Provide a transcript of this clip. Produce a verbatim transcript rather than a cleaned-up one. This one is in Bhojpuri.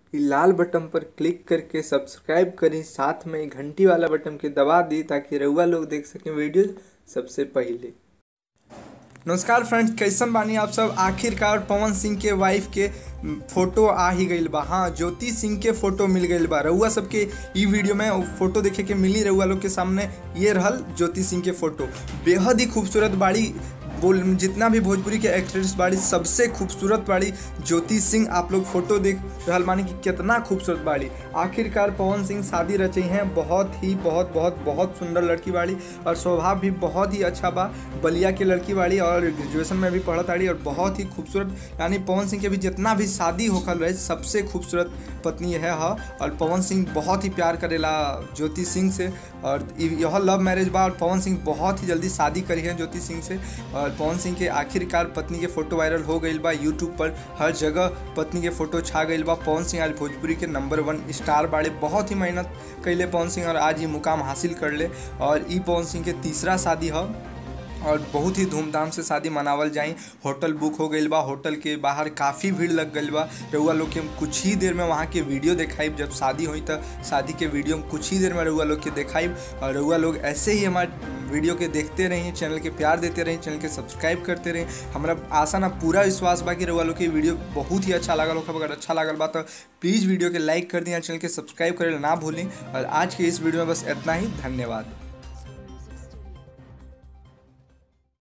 इ लाल बटन पर क्लिक करके सब्सक्राइब करी, साथ में घंटी वाला बटन के दबा दी ताकि रउआ लोग देख सकें वीडियो सबसे पहले। नमस्कार फ्रेंड्स, कैसन बानी आप सब। आखिरकार पवन सिंह के वाइफ के फोटो आ ही गईल बा। हाँ, ज्योति सिंह के फोटो मिल गईल बा। रउआ सबके ई वीडियो में फोटो देखे के मिली। रउआ लोग के सामने ये रहल ज्योति सिंह के फोटो। बेहद ही खूबसूरत बाड़ी। बोल जितना भी भोजपुरी के एक्ट्रेस बाड़ी सबसे खूबसूरत बाड़ी ज्योति सिंह। आप लोग फोटो देख रहल मानी कि कितना खूबसूरत बाड़ी। आखिरकार पवन सिंह शादी रचे हैं। बहुत ही बहुत बहुत बहुत सुंदर लड़की बाड़ी और स्वभाव भी बहुत ही अच्छा बा। बलिया की लड़की बाड़ी और ग्रेजुएशन में भी पढ़त आड़ी और बहुत ही खूबसूरत। यानी पवन सिंह के भी जितना भी शादी होखल रहे सबसे खूबसूरत पत्नी यह है। और पवन सिंह बहुत ही प्यार करेला ज्योति सिंह से और यह लव मैरिज बा। और पवन सिंह बहुत ही जल्दी शादी करी है ज्योति सिंह से। और पवन सिंह के आखिरकार पत्नी के फोटो वायरल हो गई बा। यूट्यूब पर हर जगह पत्नी के फोटो छा गई बा। पवन सिंह आज भोजपुरी के नंबर वन स्टार बाड़े। बहुत ही मेहनत कैले पवन सिंह और आज ये मुकाम हासिल कर ले। और ई पवन सिंह के तीसरा शादी है और बहुत ही धूमधाम से शादी मनावल जाई। होटल बुक हो गई बा। होटल के बाहर काफ़ी भीड़ लग गई बा। रउआ लोग के कुछ ही देर में वहाँ के वीडियो दिखाई। जब शादी हुई तो शादी के वीडियो कुछ ही देर में रउआ लोग के दिखाई। और रउआ लोग ऐसे ही हमारे वीडियो के देखते रहें, चैनल के प्यार देते रहें, चैनल के सब्सक्राइब करते रहें। हमारा आशा ना पूरा विश्वास बा कि रउआ लोग के वीडियो बहुत ही अच्छा लगल होगा। अगर अच्छा लगल बा तो प्लीज़ वीडियो के लाइक कर दिया, चैनल के सब्सक्राइब करे ना भूलें। और आज के इस वीडियो में बस इतना ही। धन्यवाद।